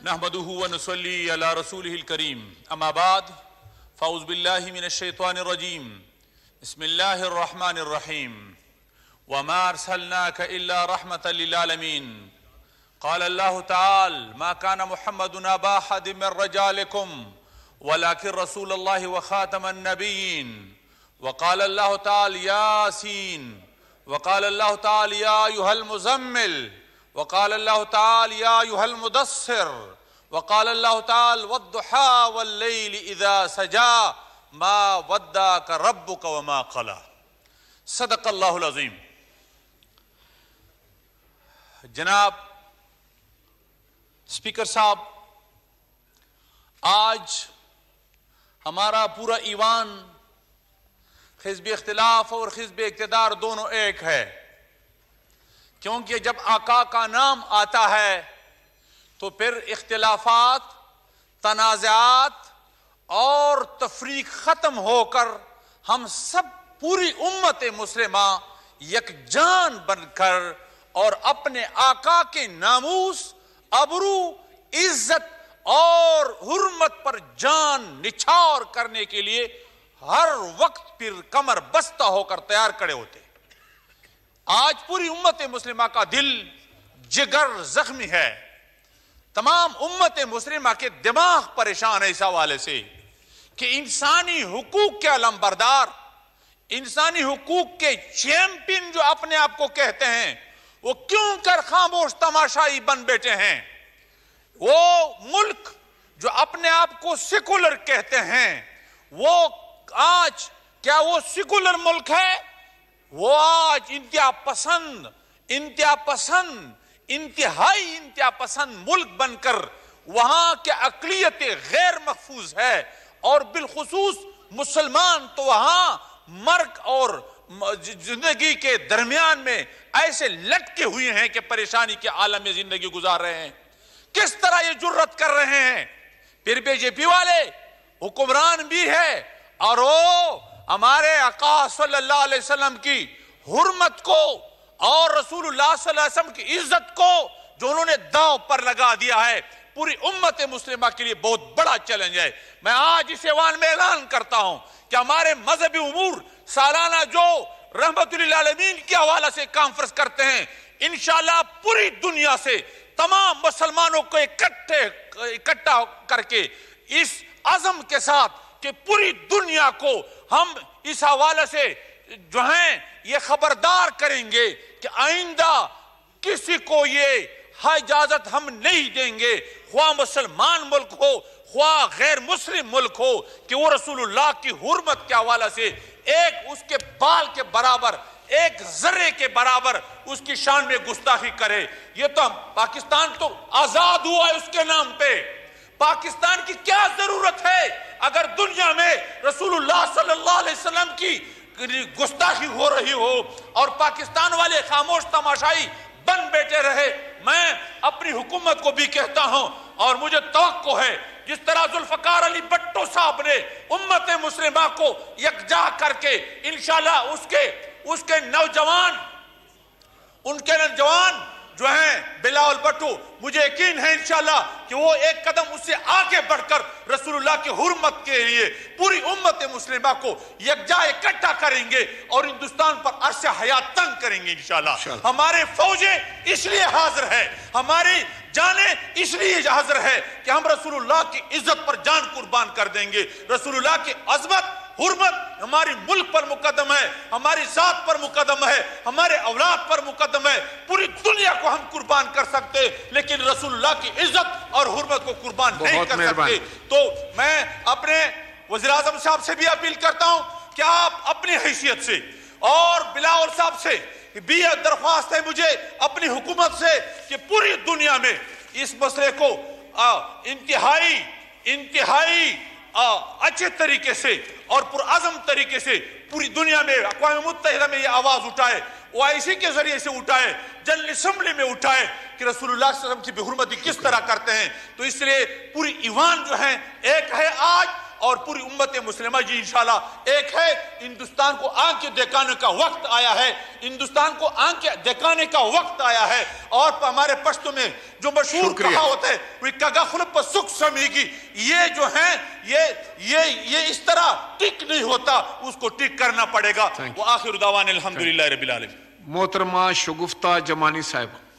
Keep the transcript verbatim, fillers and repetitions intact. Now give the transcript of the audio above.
نحمده ونصلي على رسوله الكريم اما بعد فاعوذ بالله من الشيطان الرجيم بسم الله الرحمن الرحيم وما ارسلناك الا رحمة للعالمين قال الله تعالى ما كان محمد ابا احد من رجالكم ولكن رسول الله وخاتم النبيين وقال الله تعالى ياسين وقال الله تعالى يا ايها المزمل وقال الله تعالى يا أيها المدثر وقال الله تعالى والضحى والليل إذا سجى ما ودعك ربك وما قلى صدق اللہ العظیم۔ جناب سپیکر صاحب، آج ہمارا پورا ایوان حزب اختلاف اور حزب اقتدار دونوں ایک ہے، کیونکہ جب آقا کا نام آتا ہے تو پھر اختلافات، تنازعات اور تفریق ختم ہو کر ہم سب پوری امت مسلمہ یکجان بن کر اور اپنے آقا کے ناموس، ابرو، عزت اور حرمت پر جان نچھاور کرنے کے لیے ہر وقت پھر کمر بستہ ہو کر تیار کھڑے ہوتے۔ آج پوری امت مسلمہ کا دل جگر زخمی ہے، تمام امت مسلمہ کے دماغ پریشان ہے اس حوالے سے کہ انسانی حقوق کے علمبردار، انسانی حقوق کے چیمپئن جو اپنے آپ کو کہتے ہیں، وہ کیوں کر خاموش تماشائی بن بیٹھے ہیں؟ وہ ملک جو اپنے آپ کو سیکولر کہتے ہیں، وہ آج کیا وہ سیکولر ملک ہے؟ وہ آج انتہا پسند انتہا پسند انتہائی انتہا پسند ملک بن کر وہاں کے اقلیت غیر محفوظ ہے، اور بالخصوص مسلمان تو وہاں مرگ اور زندگی کے درمیان میں ایسے لٹکے ہوئے ہیں کہ پریشانی کے عالم میں زندگی گزار رہے ہیں۔ کس طرح یہ جرت کر رہے ہیں؟ پھر بی جے پی والے حکمران بھی ہے، اور وہ ہمارے آقا صلی اللہ علیہ وسلم کی حرمت کو اور رسول اللہ صلی اللہ علیہ وسلم کی عزت کو جو انہوں نے داؤ پر لگا دیا ہے، پوری امت مسلمہ کے لیے بہت بڑا چیلنج ہے۔ میں آج اس ایوان میں اعلان کرتا ہوں کہ ہمارے مذہبی امور سالانہ جو رحمت للعالمین کے حوالے سے کانفرنس کرتے ہیں، انشاءاللہ پوری دنیا سے تمام مسلمانوں کو اکٹھے اکٹھا کر کے اس عزم کے ساتھ کہ پوری دنیا کو ہم اس حوالے سے جو ہیں یہ خبردار کریں گے کہ آئندہ کسی کو یہ اجازت ہم نہیں دیں گے، خواہ مسلمان ملک ہو خواہ غیر مسلم ملک ہو، کہ وہ رسول اللہ کی حرمت کے حوالے سے ایک اس کے بال کے برابر، ایک ذرے کے برابر اس کی شان میں گستاخی کرے۔ یہ تو پاکستان تو آزاد ہوا ہے اس کے نام پہ، پاکستان کی کیا ضرورت ہے اگر دنیا میں رسول اللہ صلی اللہ علیہ وسلم کی گستاخی ہو رہی ہو اور پاکستان والے خاموش تماشائی بن بیٹھے رہے؟ میں اپنی حکومت کو بھی کہتا ہوں، اور مجھے توقع ہے جس طرح ذوالفقار علی بھٹو صاحب نے امت مسلمہ کو یکجا کر کے انشاءاللہ اس کے اس کے نوجوان ان کے نوجوان جو ہیں بلاول بھٹو، مجھے یقین ہے انشاءاللہ کہ وہ ایک قدم اس سے آگے بڑھ کر رسول اللہ کی حرمت کے لیے پوری امت مسلمہ کو یکجا اکٹھا کریں گے اور ہندوستان پر عرصہ حیات تنگ کریں گے انشاءاللہ۔ ہمارے فوجیں اس لیے حاضر ہے، ہماری جانیں اس لیے حاضر ہے کہ ہم رسول اللہ کی عزت پر جان قربان کر دیں گے۔ رسول اللہ کی عظمت، حرمت ہماری ملک پر مقدم ہے، ہماری ذات پر مقدم ہے، ہمارے اولاد پر مقدم ہے۔ پوری دنیا کو ہم قربان کر سکتے لیکن رسول اللہ کی عزت اور حرمت کو قربان نہیں کر سکتے۔ تو میں اپنے وزیراعظم صاحب سے بھی اپیل کرتا ہوں کہ آپ اپنی حیثیت سے اور بلاول صاحب سے بھی درخواست ہے مجھے اپنی حکومت سے کہ پوری دنیا میں اس مسئلے کو انتہائی انتہائی اچھے طریقے سے اور پرعزم طریقے سے پوری دنیا میں اقوام متحدہ میں یہ آواز اٹھائے، او آئی سی کے ذریعے سے اٹھائے، جنرل اسمبلی میں اٹھائے کہ رسول اللہ صلی اللہ علیہ وسلم کی بے حرمتی کس طرح کرتے ہیں۔ تو اس لیے پوری ایوان جو ہے ایک ہے آج، اور پوری امت مسلمہ جی انشاءاللہ ایک ہے. ہندوستان کو آنکھ دکھانے کا وقت آیا ہے, ہندوستان کو آنکھ دکھانے کا وقت آیا ہے. اور ہمارے پشتو میں جو مشہور کہاوت ہے وہ کگا خلپ پر سکھ سمیگی, یہ جو ہیں یہ یہ یہ اس طرح ٹک نہیں ہوتا, اس کو ٹک کرنا پڑے گا. وآخر دعوان الحمدللہ رب العالمین. محترمہ شگفتہ جمانی صاحب.